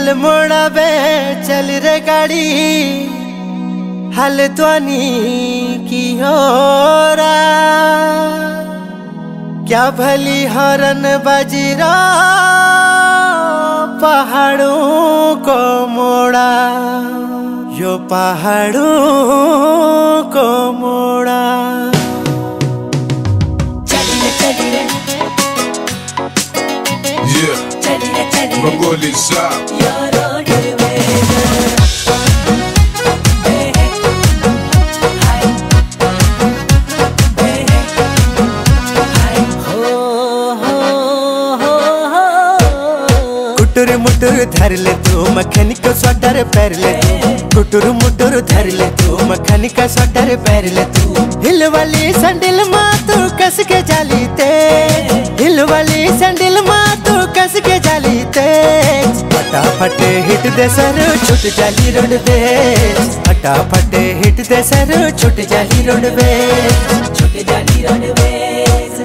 अल्मोड़ा बे चल रे गाड़ी हल्द्वानी की हो रहा, क्या भली हॉर्न बाजी रा पहाड़ों को मोड़ा, यो पहाड़ों को मोड़ा। Rangoli Shop. कुटुर मुटुर धर ले तू मखनी को स्वेटर पहन ले तू, कुटुर मुटुर धर ले तू मखनी का स्वेटर पहन ले तू। हिल वाली सैंडल माँ तू कस के जाली ते, हिल वाली सैंडल माँ तू कस के जाली ते। फटाफट हिट दे सर छुट जाली रोडवेज, फटाफट हिट दे सर छुट जाली रोडवेज, छुट जाली रोडवेज।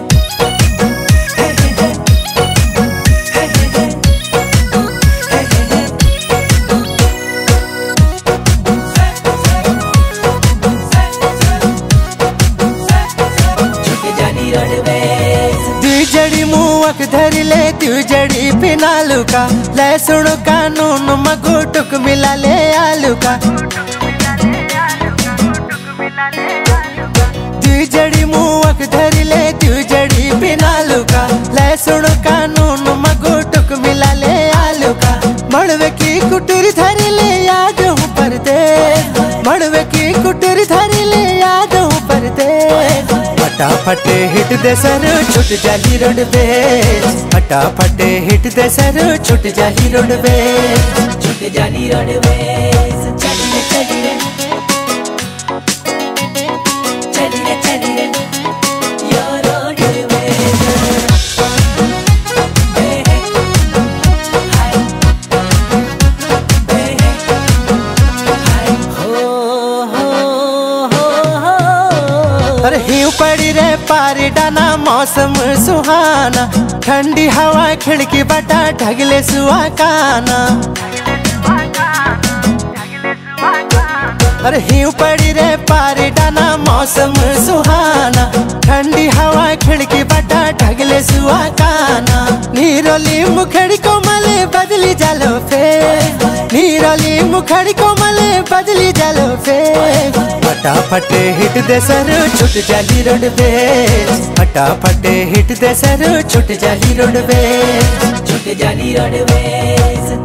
जड़ी मुँह धर ले तू जड़ी पिनालू का, ले सुनो कानून मगुटुक मिला ले आलू का। तू जड़ी मुँह धर ले तू जड़ी पिनालू का, ले सुनो कानून मगुटुक मिला ले आलू का। मड़वे की कुटुर धर ले याद हूँ परदेस, मड़वे की कुटुर धर ले याद हूँ परदेस। फटाफट हिट दे सर छुट जाली रोडवेज, फटाफट हिट दे सर छुट जाली रोडवेज, छुट जाली रोडवेज। चली रे चली रे चली रे चली रे यो रोडवेज। अरे हिउ पड़ी रे पारी डाना मौसम सुहाना, ठंडी हवा खिड़की बटा ढगले सुहाना। अरे हिउ पड़ी रे पारी डाना मौसम सुहाना, ठंडी हवा खिड़की बटा ढगले सुहाना। नीरोली मुखड़ी को मले बदली जालो फेर, नीरोली मुखड़ी को मले बदली जालो फेर। फटाफट हिट दे सर छुट जाली रोडवेज, फटाफट हिट दे सर छुट जाली रोडवेज, छुट जाली रोडवेज।